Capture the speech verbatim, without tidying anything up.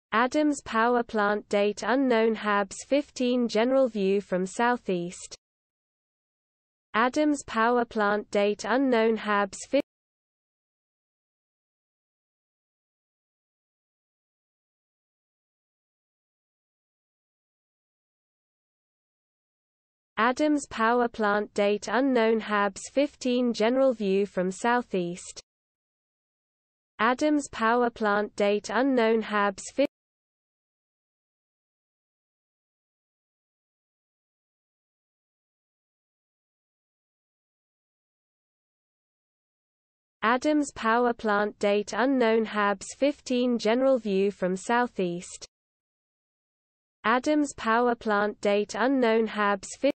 AdamsPowerPlant Date Unknown H A B S fifteen General View from Southeast. AdamsPowerPlant Date Unknown H A B S fifteen AdamsPowerPlant Date Unknown H A B S fifteen General View from Southeast. AdamsPowerPlant Date Unknown H A B S AdamsPowerPlant Date Unknown H A B S fifteen General View from Southeast. AdamsPowerPlant Date Unknown H A B S